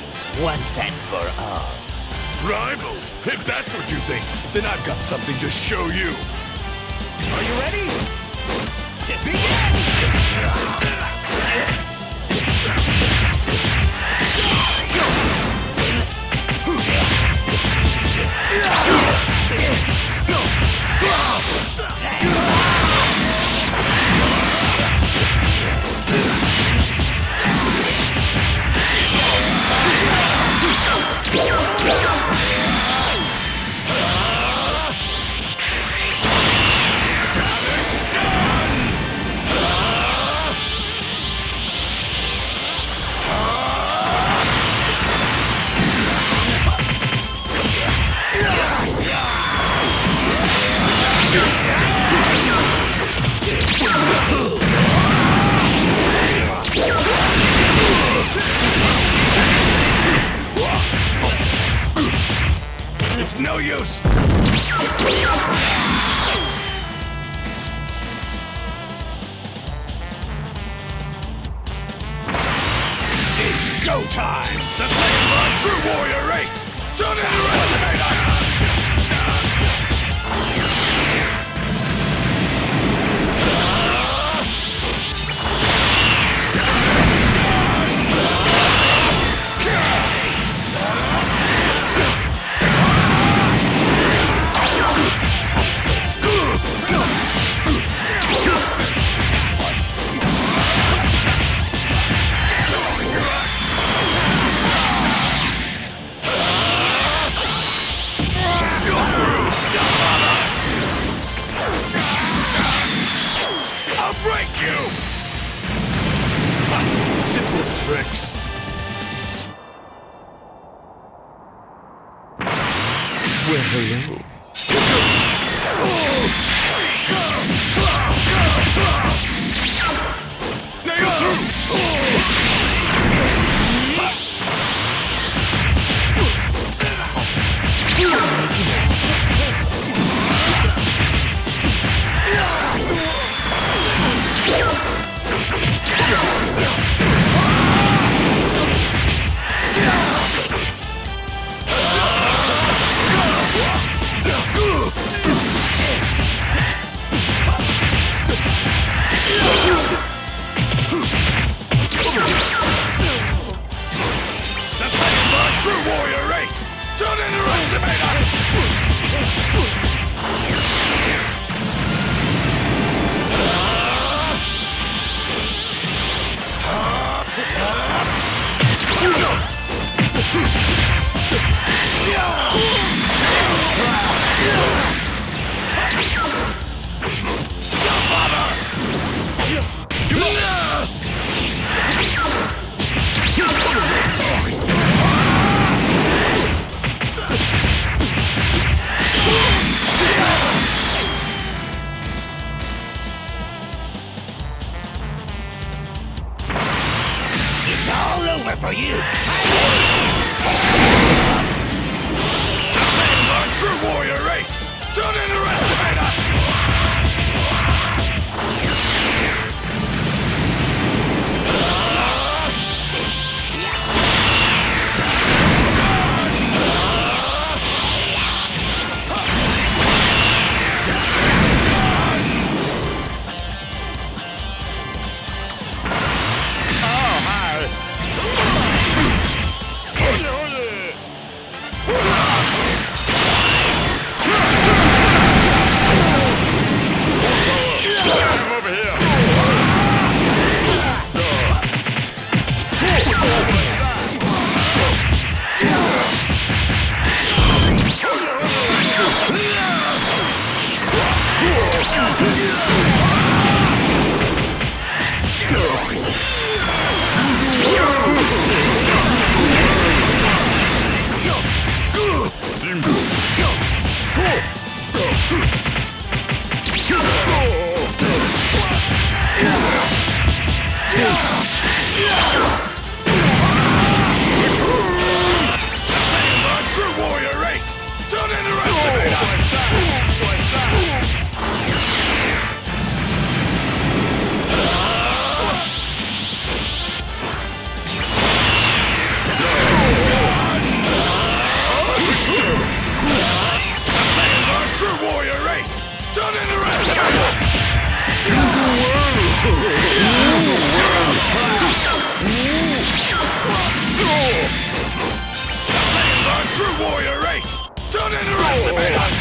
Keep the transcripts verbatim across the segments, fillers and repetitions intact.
ends once and for all. Rivals? If that's what you think, then I've got something to show you. Are you ready? Begin! It's no use! It's go time! The Saiyans are a true warrior race! Don't underestimate us! Tricks. Well, hello. Here goes. Now you're through. The Saiyans are a true warrior race! Don't underestimate us! Don't bother! It's all over for you. The Saiyans are a true warrior race! Don't underestimate us! The Saiyans are a true warrior race! Don't underestimate us!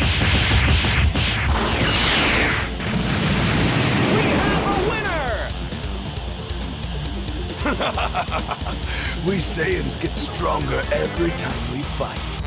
We have a winner! We Saiyans get stronger every time we fight.